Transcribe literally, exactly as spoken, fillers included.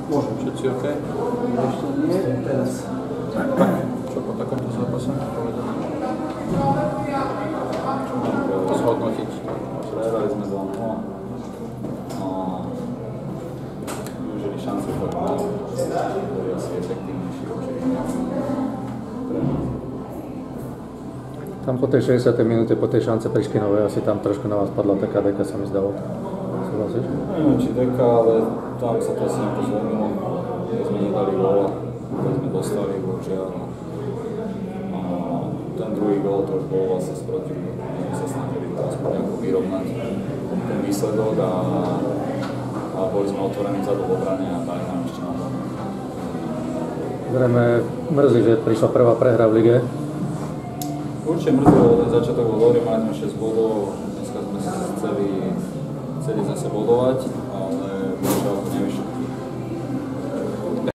Môžem. Všetci OK? Ešte nie, teraz. Tak, čo po takomto zápase povedať? Čo zhodnotiť? Prehrali sme dva nula. No, využili šancu, ktoré mali. Boli asi efektívnejší určite. Tam po tej šesťdesiatej minúte, po tej šance Prištinovej, asi tam trošku na vás padla taká deka, sa mi zdalo. Súhlasíš? Neviem, či deka, ale tam sa to asi nejako zlomilo. Keď sme nedali góla, keď sme dostali bohužiaľ. Ten druhý gól to už bol vlastne sproti, my sa snažili to aspoň nejako vyrovnať ten výsledok a, a boli sme otvorení vzadu v obrane a dali nám ešte na to. Zrejme mrzí, že prišla prvá prehra v lige. Určite mrzelo ten začiatok, hovorím, mali sme šesť bodov, dneska sme si chceli, chceli zase bodovať.